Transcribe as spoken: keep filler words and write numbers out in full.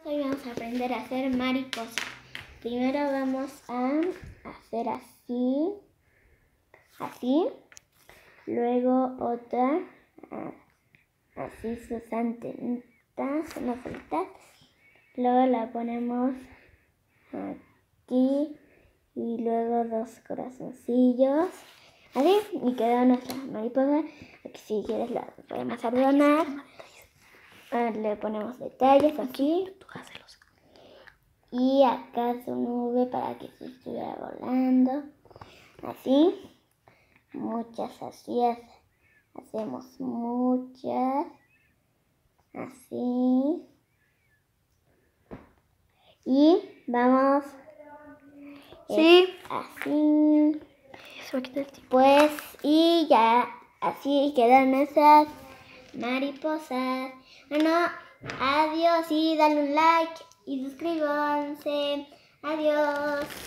Hoy vamos a aprender a hacer mariposas. Primero vamos a hacer así, así, luego otra, así sus antenitas, unas alitas, luego la ponemos aquí y luego dos corazoncillos, así, y quedó nuestra mariposa. Aquí si quieres la podemos adornar. Ah, le ponemos detalles aquí y acá su nube para que se estuviera volando, así, muchas así, hacemos muchas, así, y vamos, sí, así, eso aquí está. Pues, y ya, así quedan nuestras mariposas. Bueno, adiós y dale un like y suscríbanse. Adiós.